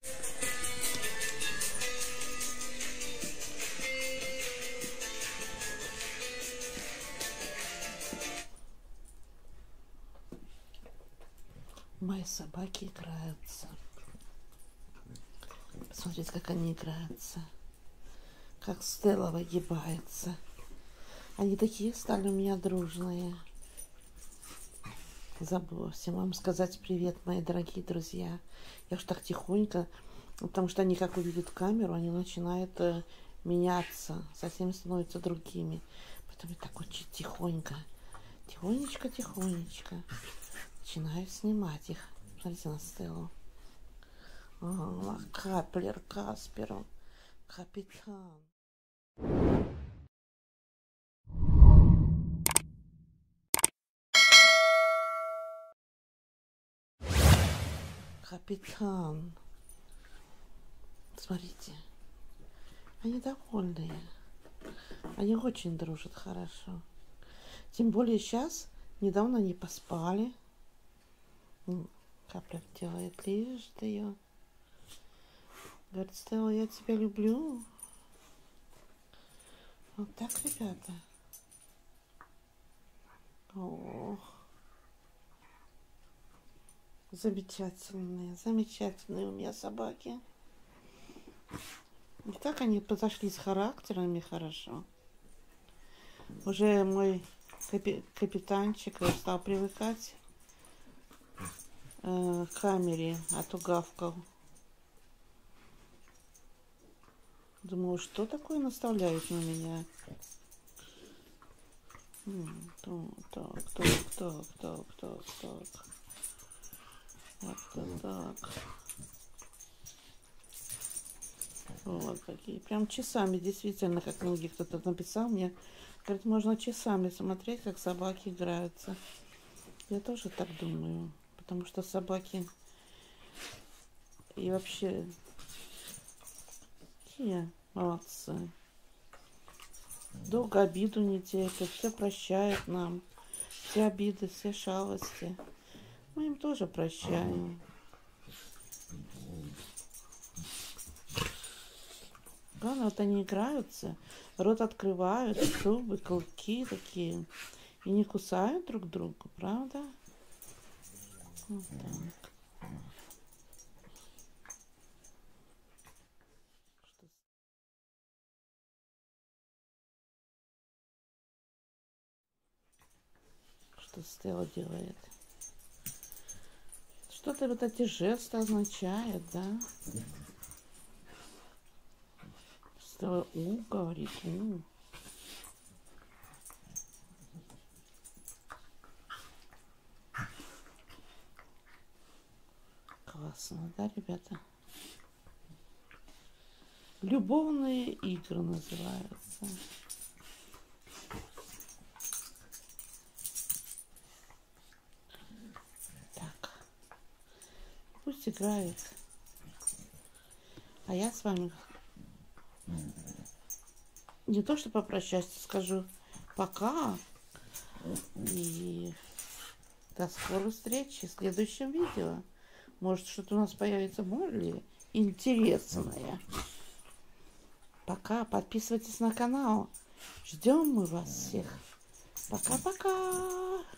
Мои собаки играются. Посмотрите, как они играются. Как Стелла выгибается. Они такие стали у меня дружные. Забыла всем вам сказать привет, мои дорогие друзья. Я уж так тихонько, потому что они как увидят камеру, они начинают меняться, совсем становятся другими. Поэтому я так очень тихонько, тихонечко начинаю снимать их. Смотрите на Стеллу. Каплер, Каспер, капитан. Капитан. Смотрите. Они довольные. Они очень дружат хорошо. Тем более сейчас, недавно они поспали. Капля делает, лежит ее. Говорит, Стелла, я тебя люблю. Вот так, ребята. О, замечательные, замечательные у меня собаки. И так они подошли с характерами хорошо. Уже мой капитанчик стал привыкать к камере, а то гавкал. Думаю, что такое наставляет на меня? Так. Вот какие. Прям часами, действительно, как многие кто-то написал мне. Говорит, можно часами смотреть, как собаки играются. Я тоже так думаю. Потому что собаки и вообще такие молодцы. Долго обиду не терпят, все прощают нам. Все обиды, все шалости. Мы им тоже прощаем. Главное, вот они играются, рот открывают, зубы, клыки такие. И не кусают друг друга, правда? Вот так. Что Стелла делает? Что-то вот эти жесты означают, да? Стелла говорит, Классно, да, ребята? Любовные игры называются. Так. Пусть играет. А я с вами не то что попрощаюсь, скажу пока. И до скорой встречи в следующем видео. Может, что-то у нас появится более интересное. Пока. Подписывайтесь на канал. Ждем мы вас всех. Пока-пока.